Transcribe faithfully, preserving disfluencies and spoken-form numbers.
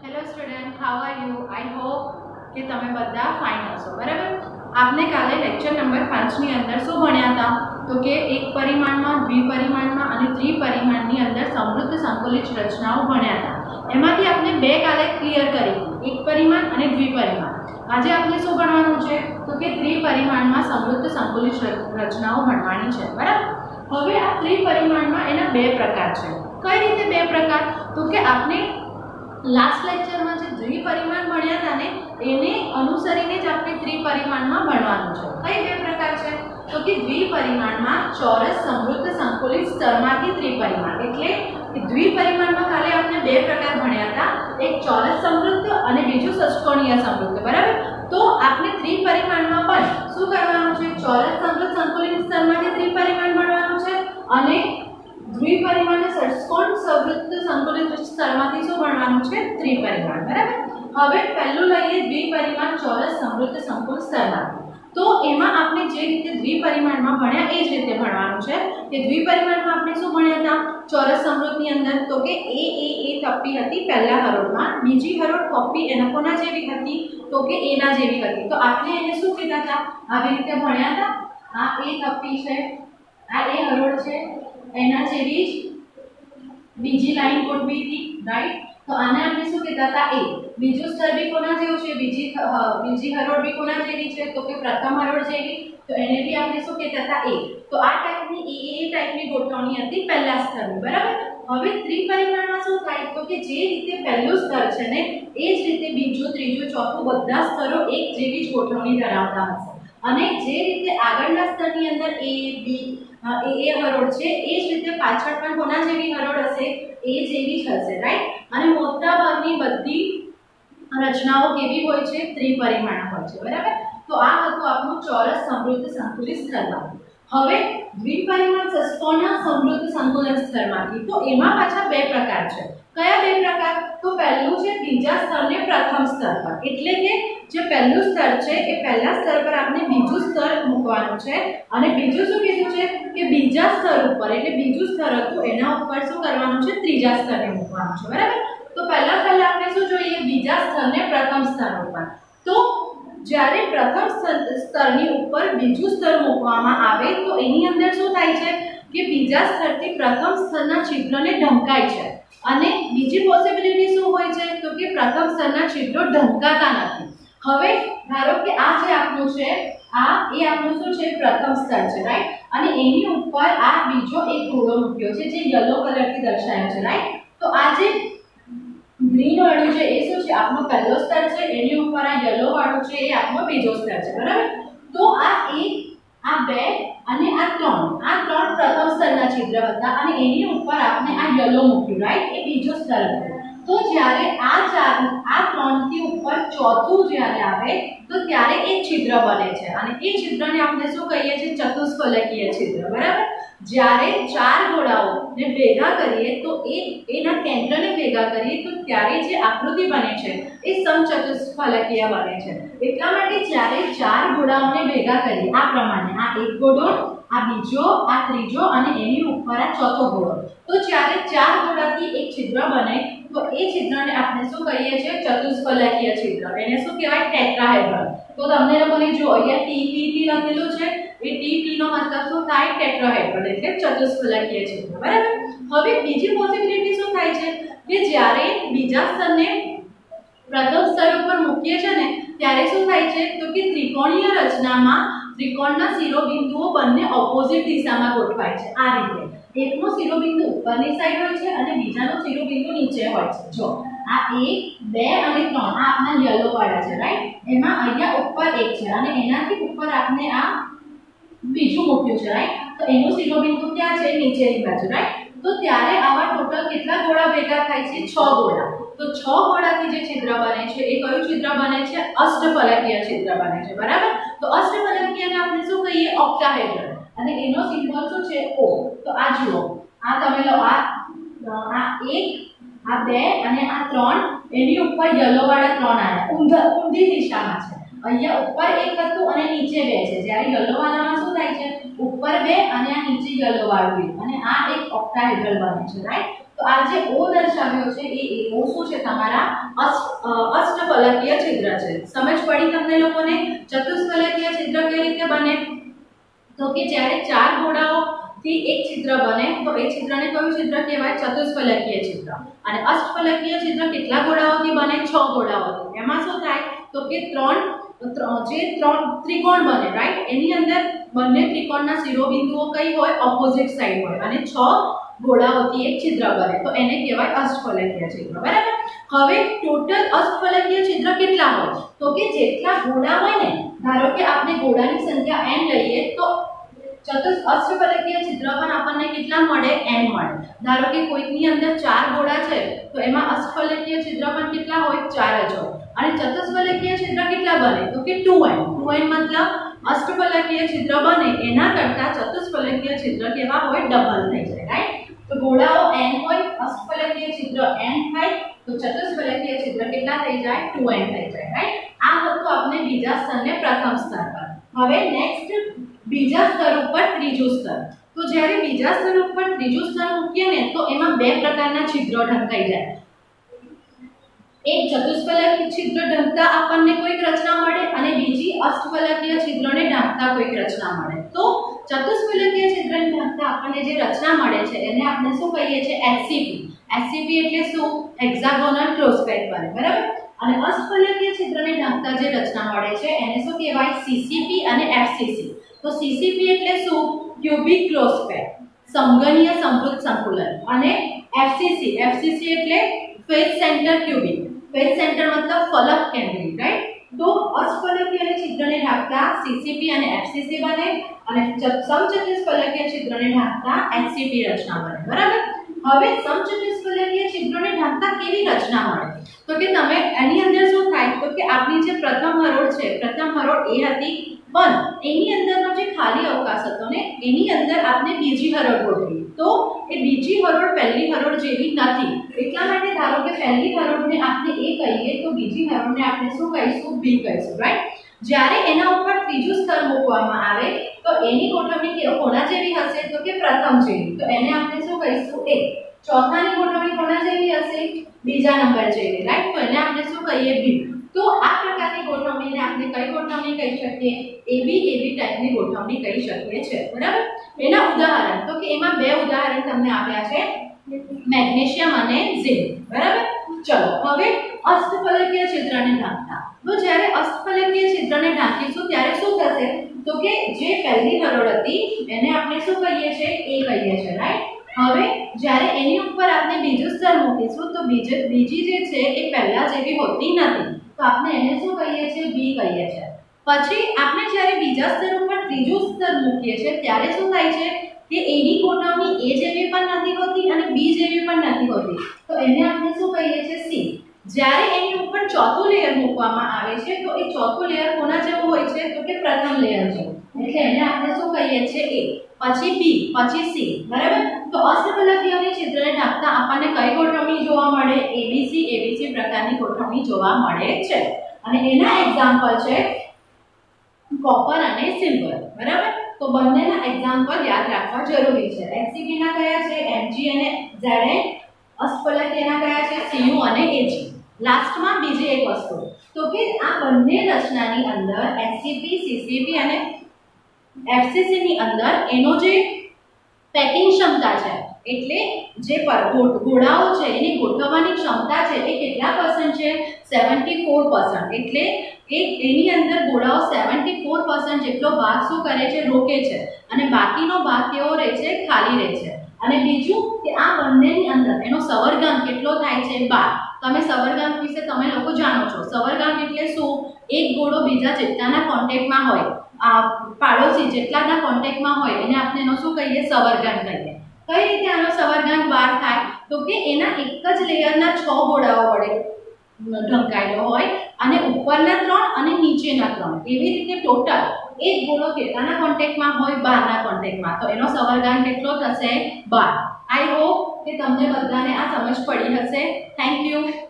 Hello student, how are you? I hope કે તમે બધા ફાઇન હશો, બરાબર. આપને કાલે લેક્ચર નંબર પાંચની અંદર શું ભણ્યા હતા? તો કે એક પરિમાણમાં, દ્વિપરિમાણમાં અને ત્રિપરિમાણની અંદર સમૃદ્ધ સંકલિત રચનાઓ ભણ્યા હતા. એમાંથી આપણે બે કાલે ક્લિયર કરી, એક પરિમાણ અને દ્વિપરિમાણ. આજે આપણે શું ભણવાનું છે? તો કે ત્રિપરિમાણમાં સમૃદ્ધ સંકલિત રચનાઓ ભણવાની છે, બરાબર. હવે આ ત્રિપરિમાણમાં એના બે પ્રકાર છે. કઈ રીતે બે પ્રકાર? તો કે આપણે લાસ્ટ લેક્ચરમાં જે દ્વિપરિમાણ ભણ્યા હતા ને એને અનુસરીને જ આપણે ત્રિપરિમાણમાં ભણવાનું છે. કઈ બે પ્રકાર છે? તો કે દ્વિપરિમાણમાં ચોરસ સમૃદ્ધ સંકુલિત સ્તરમાંથી ત્રિપરિમાણ, એટલે કે દ્વિપરિમાણમાં ખાલી આપણે બે પ્રકાર ભણ્યા હતા, એક ચોરસ સમૃદ્ધ અને બીજું ષષ્કોણીય સમૃદ્ધ, બરાબર. તો આપણે ત્રિપરિમાણમાં પણ શું કરવાનું છે? ચોરસ સમૃદ્ધ સંકુલિત સ્તરમાંથી ત્રિપરિમાણ ભણવાનું છે અને દ્વિપરિમાણ અને ષટ્કોણ સમૃદ્ધ સંકુલિત સ્તરમાંથી શું ભણવાનું છે? ત્રિપરિમાણ, બરાબર. હવે પહેલું લઈએ દ્વિપરિમાણ ચોરસ સમૃદ્ધ સંકુલ સ્તરમાંથી. તો એમાં આપણે જે રીતે દ્વિપરિમાણમાં ભણ્યા એ જ રીતે ભણવાનું છે કે દ્વિપરિમાણમાં આપણે શું ભણ્યા હતા? ચોરસ સમૃદ્ધની અંદર તો કે એ એ એ થપ્પી હતી પહેલા હરોળમાં, બીજી હરોળ કોપી એના કોના જેવી હતી? તો કે એના જેવી હતી. તો આપણે એને શું કહેતા હતા? આવી રીતે ભણ્યા હતા. આ એ થપ્પી છે, આ એ હરોળ છે, એના જેવી જ બીજી લાઈન ગોઠવી હતી, રાઈટ. તો આને આપણે શું કહેતા હતા? એ. બીજું સ્તર બી કોના જેવું છે? બીજી બીજી હરોળ બી કોના જેવી છે? તો કે પ્રથમ હરોળ જેવી. તો એને બી આપણે શું કહેતા હતા? એ. તો આ ટાઈપની એ એ ટાઈપની ગોઠવણી હતી પહેલા સ્તરની, બરાબર. હવે ત્રિપરિમાણમાં શું થાય? તો કે જે રીતે પહેલું સ્તર છે ને એ જ રીતે બીજું, ત્રીજું, ચોથું બધા સ્તરો એક જેવી જ ગોઠવણી ધરાવતા હશે અને જે રીતે આગળના સ્તરની અંદર એ બી એ એ હરોળ છે એ જ રીતે પાછળ પણ કોના જેવી હરોળ હશે? એ જેવી જ હશે, રાઈટ. અને મોટા ભાગની બધી રચનાઓ કેવી હોય છે? ત્રિપરિમાણ હોય છે, બરાબર. તો આ હતું આપણું ચોરસ સમૃદ્ધ સંકુલિત સ્તરમાંથી. હવે દ્વિપરિમાણ ષટ્કોણ સમૃદ્ધ સંકુલિત સ્તરમાંથી, તો એમાં પાછા બે પ્રકાર છે. કયા બે પ્રકાર? તો પહેલું છે બીજા સ્તરને પ્રથમ સ્તર પર, એટલે કે જે પહેલું સ્તર છે એ પહેલા સ્તર પર આપણે બીજું સ્તર મૂકવાનું છે અને બીજું શું કીધું છે કે બીજા સ્તર ઉપર, એટલે બીજું સ્તર હતું એના ઉપર શું કરવાનું છે? ત્રીજા સ્તરને મૂકવાનું છે, બરાબર. તો પહેલા પહેલા આપણે શું જોઈએ? બીજા સ્તરને પ્રથમ સ્તર ઉપર. તો જ્યારે પ્રથમ સ્તરની ઉપર બીજું સ્તર મૂકવામાં આવે તો એની અંદર શું થાય છે કે બીજા સ્તરથી પ્રથમ સ્તરના છિદ્રને ઢંકાય છે અને બીજી પોસિબિલિટી શું હોય છે? તો કે પ્રથમ સ્તરના છિદ્રો ઢંકાતા નથી. હવે ધારો કે આ જે આપણું છે, આ એ આપણું શું છે? પ્રથમ સ્તર છે, રાઈટ. અને એની ઉપર આ બીજો એક ગોળો મૂક્યો છે જે યલો કલરથી દર્શાવ્યો છે, રાઈટ. તો આ જે ગ્રીન વાળું છે એ શું છે? આપણો પહેલો સ્તર છે, એની ઉપર આ યલો વાળું છે એ આપણો બીજો સ્તર છે, બરાબર. તો આ એક, આ બે અને આ ત્રણ, આ ત્રણ પ્રથમ સ્તરના છિદ્ર હતા અને એની ઉપર આપણે આ યલો મૂક્યું, રાઈટ. એ બીજો સ્તર હતો. તો જ્યારે આ ચાર આ ત્રણ થી ઉપર ચોથું જ્યારે આવે તો ત્યારે એક છિદ્ર બને છે અને એ છિદ્રને આપણે શું કહીએ છીએ? ચતુષ્ફલકીય છિદ્ર, બરાબર. જ્યારે ચાર ગોળાઓને ભેગા કરીએ તો એ એના કેન્દ્રને ભેગા કરીએ તો ત્યારે જે આકૃતિ બને છે એ સમચતુષ્ફલકીય બને છે. એટલા માટે જ્યારે ચાર ગોળાઓને ભેગા કરીએ આ પ્રમાણે, આ એક ગોળો, આ બીજો, આ ત્રીજો અને એની ઉપર આ ચોથો ગોળો, તો જ્યારે ચાર ગોળાથી એક છિદ્ર બને તો એ છિદ્રને આપણે શું કહીએ છીએ? ચતુષ્ફલકીય છિદ્ર. એને શું કહેવાય? ટેટ્રાહેડ્રલ. તો તમને લોકોને જો અહીંયા ટી પી પી લખેલું છે, એ ટી પી નો મતલબ શું થાય? ટેટ્રાહેડ્રલ, એટલે ચતુષ્ફલકીય છિદ્ર, બરાબર. હવે બીજી પોસિબિલિટી શું થાય છે કે જ્યારે બીજા સ્તરને પ્રથમ સ્તર ઉપર મૂકીએ છે ને ત્યારે શું થાય છે? તો કે ત્રિકોણીય રચનામાં ત્રિકોણના શિરોબિંદુઓ બંને ઓપોઝિટ દિશામાં ગોઠવાય છે. આ રીતે એકનો શિરોબિંદુ ઉપરની સાઈડ હોય છે અને બીજાનો શિરોબિંદુ નીચે હોય છે. જો આ એક, બે અને ત્રણ આ આપણા યલો વાળા છે, રાઈટ. એમાં અહીંયા ઉપર એક છે અને એનાથી ઉપર આપણે આ બીજું મૂક્યું છે, રાઈટ. તો એનું શિરોબિંદુ ક્યાં છે? નીચેની બાજુ, રાઈટ. તો ત્યારે આવા ટોટલ કેટલા ગોળા ભેગા થાય છે? છ ગોળા. તો છ ગોળાથી જે છિદ્ર બને છે એ કયું છિદ્ર બને છે? અષ્ટફલકીય છિદ્ર બને છે, બરાબર. તો અષ્ટફલકીયને આપણે શું કહીએ? ઓક્ટાહેડ્રલ. અને એનો સિમ્બોલ શું છે? O. તો આ જુઓ, આ તમે લો, આ આ એક, આ બે અને આ ત્રણ, એની ઉપર યલો વાળા ત્રણ આયા ઊંધા ઊંધી દિશામાં છે. અહીંયા ઉપર એક હતું અને નીચે બે છે. જ્યારે યલો વાળામાં શું થાય છે? ઉપર બે અને આ નીચે યલો વાળું એક, અને આ એક ઓક્ટાહેડ્રલ બને છે, રાઈટ. તો આ જે ઓ દર્શાવ્યો છે એ ઓ શું છે તમારા અષ્ટ અષ્ટફલકીય છિદ્ર છે. સમજ પડી તમને લોકોને? ચતુષ્ફલકીય છિદ્ર કઈ રીતે બને? તો કે જ્યારે ચાર ગોળાઓ થી એક છિદ્ર બને તો એ છિદ્રને કયું છિદ્ર કહેવાય? ચતુષ્ફલકીય છિદ્ર. અને અષ્ટફલકીય છિદ્ર કેટલા ગોળાઓથી બને? છ ગોળાઓથી. એમાં શું થાય તો કે ત્રણ જે ત્રણ ત્રિકોણ બને, રાઈટ? એની અંદર બંને ત્રિકોણના શિરોબિંદુઓ કઈ હોય? ઓપોઝિટ સાઈડ હોય અને છ ગોળાઓથી એક છિદ્ર બને તો એને કહેવાય અષ્ટફલકીય છિદ્ર. બરાબર? હવે ટોટલ અષ્ટફલકીય છિદ્ર કેટલા હોય? તો કે જેટલા ગોળા હોય ને, ધારો કે આપણે ગોળાની સંખ્યા n લઈએ તો ચતુષ અષ્ટફલકીય છિદ્ર પણ આપણને કેટલા મળે? n મળે. ધારો કે કોઈકની અંદર ચાર ગોળા છે તો એમાં અષ્ટફલકીય છિદ્ર પણ કેટલા હોય? ચાર જ હોય. અને ચતુષ્ફલકીય છિદ્ર કેટલા બને? તો કે ટુ n. ટુ n મતલબ અષ્ટફલકીય છિદ્ર બને એના કરતા ચતુષ્ફલકીય છિદ્ર કેવા હોય? ડબલ થઈ જાય, રાઈટ? તો ગોળાઓ n હોય, અષ્ટફલકીય છિદ્ર n થાય તો ચતુષ્ફલકીય છિદ્ર કેટલા થઈ જાય? ટુ n થઈ જાય, રાઈટ? આ હતું આપણે બીજા સ્તરને પ્રથમ સ્તર પર. હવે નેક્સ્ટ બીજા સ્તર ઉપર ત્રીજું સ્તર. તો જ્યારે બીજા સ્તર ઉપર ત્રીજું સ્તર મૂકીએ ને તો એમાં બે પ્રકારના છિદ્રો ઢંકાઈ જાય. એક ચતુષ્ફલકીય છિદ્ર ઢાંકતા આપણને કોઈક રચના મળે અને બીજી અષ્ટફલકીય છિદ્રને ઢાંકતા કોઈક રચના મળે. તો ચતુષ્ફલકીય છિદ્રને ઢાંકતા આપણને જે રચના મળે છે એને આપણે શું કહીએ છીએ? એચસીપી. એચસીપી એટલે શું? હેક્સાગોનલ ક્લોઝ પેક બને. બરાબર? અને અષ્ટફલકીય છિદ્રને ઢાંકતા જે રચના મળે છે એને શું કહેવાય? સીસીપી અને એફસીસી. તો સીસીપી એટલે શું? ક્યુબિક ક્લોઝ પેક, સમઘનીય સમૃદ્ધ સંકુલન. અને એફસીસી એફસીસી એટલે face centre cubic. Face centre મતલબ ફલક કેન્દ્રિત, રાઈટ? તો અષ્ટફલકીય છિદ્રને ઢાંકતા સીસીપી અને એફસીસી બને અને સમચતુષ્ફલકીય છિદ્રને ઢાંકતા એચસીપી રચના બને. બરાબર? હવે સમચતુષ્ફલકીય છિદ્રને ઢાંકતા કેવી રચના મળે? તો કે તમે એની અંદર શું થાય તો કે આપણી જે પ્રથમ હરોળ છે, પ્રથમ હરોળ એ હતી પણ એની અંદરનો જે ખાલી અવકાશ હતો ને એની અંદર આપણે બીજી હરોળ ગોઠવી. તો એ બીજી હરોળ પહેલી હરોળ જેવી નથી. એટલા માટે ધારો કે પહેલી હરોળને આપણે એ કહીએ તો બીજી હરોળને આપણે શું કહીશું? બી કહીશું, રાઈટ? જ્યારે એના ઉપર ત્રીજું સ્તર મૂકવામાં આવે તો એની ગોઠવણી કોના જેવી હશે? તો કે પ્રથમ જેવી. તો એને આપણે શું કહીશું? એ. ચોથાની ગોઠવણી કોના જેવી હશે? બીજા નંબર જેવી, રાઈટ? તો એને આપણે શું કહીએ? બી. તો આ પ્રકારની ગોઠવણીને આપણે કઈ ગોઠવણી કહી શકીએ? એબી એબી ટાઈપની ગોઠવણી કહી શકીએ છે. બરાબર? એના ઉદાહરણ તો કે એમાં બે ઉદાહરણ તમને આપ્યા છે, મેગ્નેશિયમ અને ઝિંક. બરાબર? ચલો હવે અષ્ટફલકીય છિદ્રને ઢાંકતા. તો જ્યારે અષ્ટફલકીય છિદ્રને ઢાંકીશું ત્યારે શું થશે? તો કે જે પહેલી હરોળ હતી એને આપણે શું કહીએ છીએ? એ કહીએ છીએ, રાઈટ? હવે જ્યારે એની ઉપર આપણે બીજું સ્તર મૂકીશું તો બીજી બીજી જે છે એ પહેલા જેવી હોતી નથી. તો આપણે એને શું કહીએ છીએ? બી કહીએ છીએ. પછી આપણે જ્યારે બીજા સ્તર ઉપર ત્રીજું સ્તર મૂકીએ છીએ ત્યારે શું થાય છે કે એની ગોઠવણી એ જેવી પણ નથી હોતી અને બી જેવી પણ નથી હોતી. તો એને આપણે શું કહીએ છીએ? સી. જ્યારે એની ઉપર ચોથું લેયર મૂકવામાં આવે છે તો એ ચોથું લેયર કોના જેવું હોય છે? તો કે પ્રથમ લેયર જેવું. એટલે એને આપણે શું કહીએ છીએ? એ. પછી બી, પછી સી. બરાબર? તો અષ્ટફલકીય છિદ્રને ઢાંકતા આપણને કઈ ગોઠવણી જોવા મળે? એબીસી એબીસી પ્રકારની ગોઠવણી જોવા મળે છે. અને એના એક્ઝામ્પલ છે કોપર અને સિલ્વર. બરાબર? તો બંનેના એક્ઝામ્પલ યાદ રાખવા જરૂરી છે. એચસીપી ના કયા છે? એમજી અને ઝેડએન. અષ્ટફલકીયના કયા છે? સીયુ અને એજી. લાસ્ટમાં બીજી એક વસ્તુ તો કે આ બંને રચનાની અંદર એચસીપી, સીસીપી અને એફસીસી ની અંદર એનો જે પેકિંગ ક્ષમતા છે એટલે જે ગોળાઓ છે એની ગોઠવવાની ક્ષમતા છે એ કેટલા પર્સન્ટ છે? Seventy four percent. એટલે કે એની અંદર ગોળાઓ સેવન્ટી ફોર પર્સન્ટ જેટલો ભાગ શું કરે છે? રોકે છે. અને બાકીનો ભાગ કેવો રહે છે? ખાલી રહે છે. અને બીજું કે આ બંનેની અંદર એનો સવર્ગાંક કેટલો થાય છે? બાર. તમે સવર્ગાંક વિશે તમે લોકો જાણો છો. સવર્ગાંક એટલે શું? એક ગોળો બીજા જેટલાના કોન્ટેક્ટમાં હોય, આ પાડોશી જેટલાના કોન્ટેક્ટમાં હોય એને આપણે એનો શું કહીએ? સવર્ગાંક કહીએ. કઈ રીતે આનો સવર્ગાંક બાર થાય? તો કે એના એક જ લેયરના છ ગોળાઓ વડે ઢંકાયેલો હોય અને ઉપરના ત્રણ અને નીચેના ત્રણ એવી રીતે ટોટલ એક ગોળો કેટલાના કોન્ટેક્ટમાં હોય? બારના કોન્ટેક્ટમાં. તો એનો સવર્ગાંક કેટલો થશે? બાર. આઈ હોપ કે તમને બધાને આ સમજ પડી હશે. Thank you.